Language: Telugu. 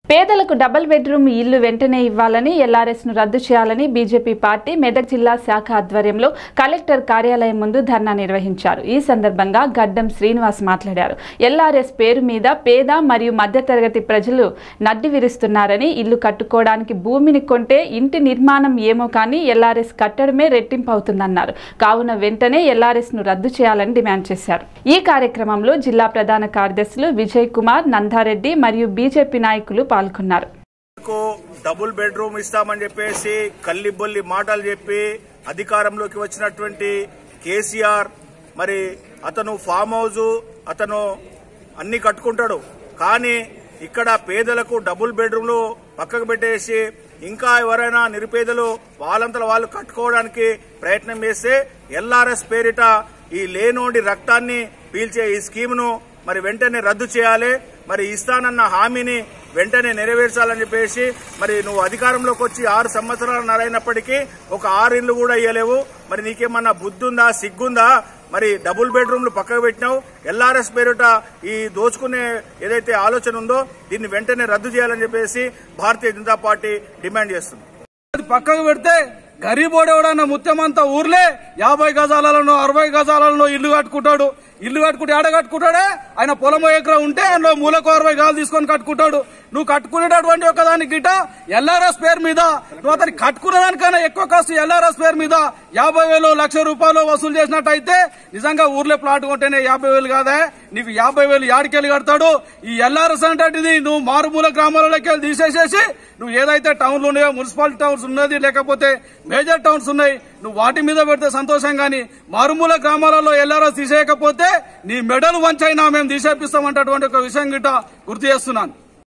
పేదలకు డబుల్ బెడ్రూమ్ ఇల్లు వెంటనే ఇవ్వాలని ఎల్ఆర్ఎస్ ను రద్దు చేయాలని బీజేపీ పార్టీ మెదక్ జిల్లా శాఖ ఆధ్వర్యంలో కలెక్టర్ కార్యాలయం ముందు ధర్నా నిర్వహించారు. ఈ సందర్భంగా గడ్డం శ్రీనివాస్ మాట్లాడారు. ఎల్ఆర్ఎస్ పేరు మీద పేద మరియు మధ్యతరగతి ప్రజలు నడ్డి విరుస్తున్నారని, ఇల్లు కట్టుకోవడానికి భూమిని కొంటే ఇంటి నిర్మాణం ఏమో కానీ ఎల్ఆర్ఎస్ కట్టడమే రెట్టింపు అవుతుందన్నారు. కావున వెంటనే ఎల్ఆర్ఎస్ ను రద్దు చేయాలని డిమాండ్ చేశారు. ఈ కార్యక్రమంలో జిల్లా ప్రధాన కార్యదర్శులు విజయ్ కుమార్, నందారెడ్డి మరియు బీజేపీ నాయకులు పాల్గొన్నారు. డబుల్ బెడ్రూమ్ ఇస్తామని చెప్పేసి కల్లిబొల్లి మాటలు చెప్పి అధికారంలోకి వచ్చినటువంటి కేసీఆర్ మరి అతను ఫామ్ హౌస్ అతను అన్ని కట్టుకుంటాడు. కానీ ఇక్కడ పేదలకు డబుల్ బెడ్రూమ్లు పక్కకు పెట్టేసి ఇంకా ఎవరైనా నిరుపేదలు వాళ్ళంతలో వాళ్ళు కట్టుకోవడానికి ప్రయత్నం చేస్తే ఎల్ఆర్ఎస్ పేరిట ఈ లేనోడి రక్తాన్ని పీల్చే ఈ స్కీమ్ను మరి వెంటనే రద్దు చేయాలి. మరి ఇస్తానన్న హామీని వెంటనే నెరవేర్చాలని చెప్పేసి మరి నువ్వు అధికారంలోకి వచ్చి 6 సంవత్సరాలు నరైనప్పటికీ ఒక 6 ఇళ్లు కూడా ఇయ్యలేవు. మరి నీకేమన్నా బుద్ధుందా, సిగ్గుందా? మరి డబుల్ బెడ్రూమ్లు పక్కకు పెట్టినావు. ఎల్ఆర్ఎస్ పేరుట ఈ దోచుకునే ఏదైతే ఆలోచన ఉందో దీన్ని వెంటనే రద్దు చేయాలని చెప్పేసి భారతీయ జనతా పార్టీ డిమాండ్ చేస్తుంది. పక్కకు పెడితే గరీబోడు ఎవడన్నా ముత్యమంతా ఊర్లే 50 గజాలలో 60 గజాలలో ఇల్లు కట్టుకుంటాడు. ఇల్లు కట్టుకుంటే ఆడ కట్టుకుంటాడే, ఆయన పొలం ఎకరా ఉంటే అందులో మూలకు 60 గజాలు తీసుకొని కట్టుకుంటాడు. నువ్వు కట్టుకునేటటువంటి ఒక దానికి గిట ఎల్ఆర్ఎస్ పేరు మీద నువ్వు అతనికి కట్టుకునే దానికన్నా ఎక్కువ కాస్ట్ ఎల్ఆర్ఎస్ పేరు మీద 50,000 1,00,000 రూపాయలు వసూలు చేసినట్టయితే నిజంగా ఊర్లో ప్లాట్ కొంటేనే 50,000 కాదా, నీకు 50,000 యాడికెళ్ళి కడతాడు. ఈ ఎల్ఆర్ఎస్ అంటే నువ్వు మారుమూల గ్రామాలలోకి వెళ్ళి తీసేసేసి నువ్వు ఏదైతే టౌన్లు ఉన్నాయో, మున్సిపాలిటీ టౌన్స్ ఉన్నది లేకపోతే మేజర్ టౌన్స్ ఉన్నాయి, నువ్వు వాటి మీద పెడితే సంతోషం. గానీ మారుమూల గ్రామాలలో ఎల్ఆర్ఎస్ తీసేయకపోతే నీ మెడలు వంచైనా మేము తీసేపిస్తామంటటువంటి ఒక విషయం గిట్ట గుర్తు చేస్తున్నాను.